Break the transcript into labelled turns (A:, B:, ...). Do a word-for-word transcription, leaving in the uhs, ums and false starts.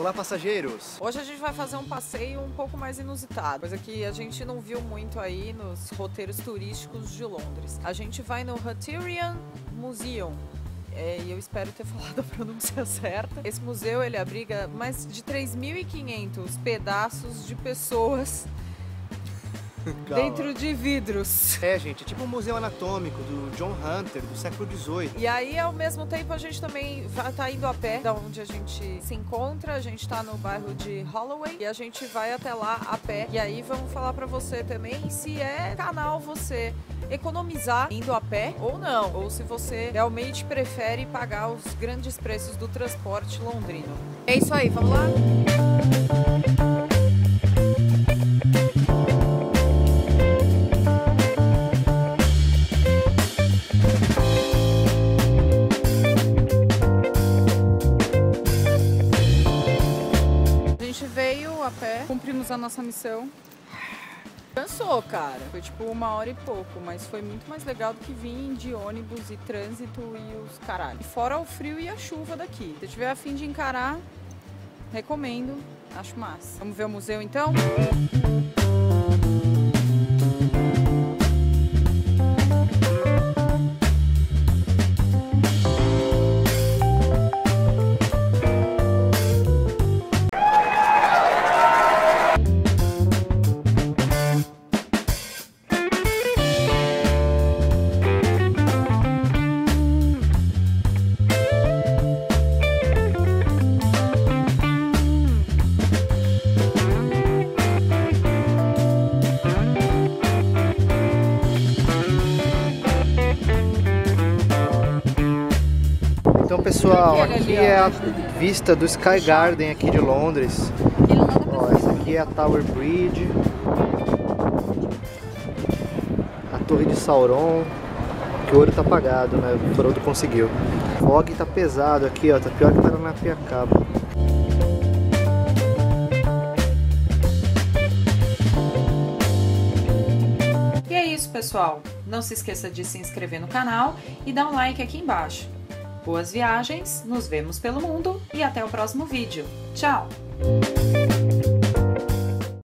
A: Olá, passageiros!
B: Hoje a gente vai fazer um passeio um pouco mais inusitado, coisa que a gente não viu muito aí nos roteiros turísticos de Londres. A gente vai no Hunterian Museum. É, e eu espero ter falado a pronúncia certa. Esse museu, ele abriga mais de três mil e quinhentos pedaços de pessoas dentro de vidros.
A: É, gente, é tipo um museu anatômico do John Hunter, do século dezoito.
B: E aí, ao mesmo tempo, a gente também vai tá indo a pé da onde a gente se encontra. A gente tá no bairro de Holloway e a gente vai até lá a pé. E aí, vamos falar pra você também se é canal você economizar indo a pé ou não. Ou se você realmente prefere pagar os grandes preços do transporte londrino. É isso aí, vamos lá? Veio a pé, cumprimos a nossa missão. Cansou, cara. Foi tipo uma hora e pouco, mas foi muito mais legal do que vir de ônibus e trânsito e os caralho. Fora o frio e a chuva daqui. Se tiver a fim de encarar, recomendo. Acho massa. Vamos ver o museu então?
A: Então, pessoal, aqui é a vista do Sky Garden aqui de Londres. Ó, essa aqui é a Tower Bridge, a Torre de Sauron, que o ouro tá apagado, né? O Frodo conseguiu. O fog tá pesado aqui, ó, tá pior que Paranapiacaba.
C: E é isso, pessoal. Não se esqueça de se inscrever no canal e dar um like aqui embaixo. Boas viagens, nos vemos pelo mundo e até o próximo vídeo. Tchau!